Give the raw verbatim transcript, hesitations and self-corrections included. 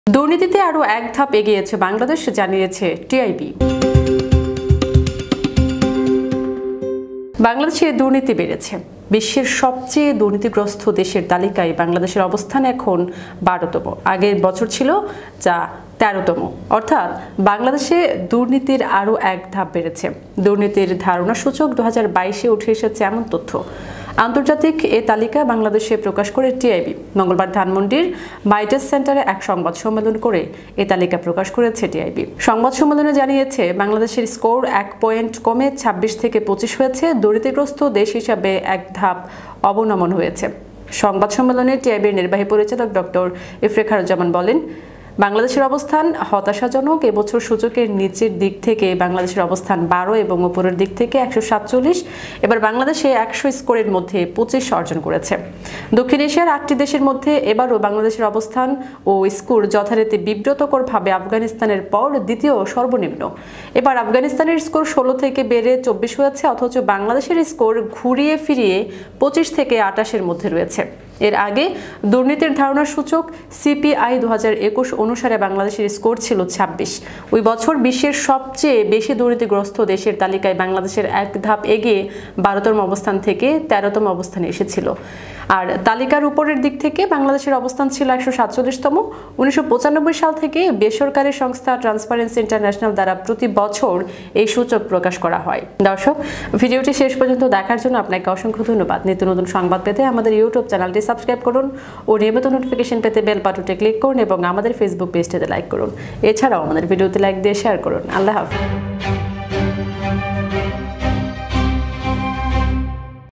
দুর্নীতিতে আরও এক ধাপ এগিয়েছে বাংলাদেশ, জানিয়েছে টিআইবি। বাংলাদেশে দুর্নীতি বেড়েছে। বিশ্বের সবচেয়ে দুর্নীতিগ্রস্ত দেশের তালিকায় বাংলাদেশের অবস্থান এখন বারোতম। আগের বছর ছিল যা তেরোতম। অর্থাৎ বাংলাদেশে দুর্নীতির আরও এক ধাপ বেড়েছে। দুর্নীতির ধারণা সূচক দু হাজার বাইশে উঠে এসেছে এমন তথ্য আন্তর্জাতিক এ তালিকা বাংলাদেশে প্রকাশ করে টিআইবি। মঙ্গলবার ধানমন্ডির মাইটাস সেন্টারে এক সংবাদ সম্মেলন করে এ তালিকা প্রকাশ করেছে টিআইবি। সংবাদ সম্মেলনে জানিয়েছে, বাংলাদেশের স্কোর এক পয়েন্ট কমে ছাব্বিশ থেকে পঁচিশ হয়েছে। দুর্নীতিগ্রস্ত দেশ হিসাবে এক ধাপ অবনমন হয়েছে। সংবাদ সম্মেলনে টিআইবির নির্বাহী পরিচালক ডক্টর ইফতেখারুজ্জামান বলেন, বাংলাদেশের অবস্থান হতাশাজনক। এবছর সূচকের নিচের দিক থেকে বাংলাদেশের অবস্থান বারো এবং উপরের দিক থেকে একশো সাতচল্লিশ। এবার বাংলাদেশে একশো স্কোরের মধ্যে পঁচিশ অর্জন করেছে। দক্ষিণ এশিয়ার আটটি দেশের মধ্যে এবারও বাংলাদেশের অবস্থান ও স্কোর যথারীতি বিব্রতকরভাবে আফগানিস্তানের পর দ্বিতীয় সর্বনিম্ন। এবার আফগানিস্তানের স্কোর ষোলো থেকে বেড়ে চব্বিশ হয়েছে, অথচ বাংলাদেশের স্কোর ঘুরিয়ে ফিরিয়ে পঁচিশ থেকে আটাশের মধ্যে রয়েছে। এর আগে দুর্নীতির ধারণা সূচক সিপিআই দু হাজার একুশ অনুসারে বাংলাদেশের স্কোর ছিল ছাব্বিশ। ওই বছর বিশ্বের সবচেয়ে বেশি দুর্নীতিগ্রস্ত দেশের তালিকায় বাংলাদেশের এক ধাপ এগিয়ে বারোতম অবস্থান থেকে তেরোতম অবস্থানে এসেছিল। আর তালিকার উপরের দিক থেকে বাংলাদেশের অবস্থান ছিল একশো সাতচল্লিশতম। উনিশশো পঁচানব্বই সাল থেকে বেসরকারি সংস্থা ট্রান্সপারেন্সি ইন্টারন্যাশনাল দ্বারা প্রতি বছর এই সূচক প্রকাশ করা হয়। দর্শক, ভিডিওটি শেষ পর্যন্ত দেখার জন্য আপনাকে অসংখ্য ধন্যবাদ। নিত্য নতুন সংবাদ পেতে আমাদের ইউটিউব চ্যানেলটি সাবস্ক্রাইব করুন ও নিয়মিত নোটিফিকেশন পেতে বেল বাটনটি ক্লিক করুন এবং আমাদের ফেসবুক পেজটিতে লাইক করুন। এছাড়াও আমাদের ভিডিওতে লাইক দিয়ে শেয়ার করুন। আল্লাহ হাফেজ।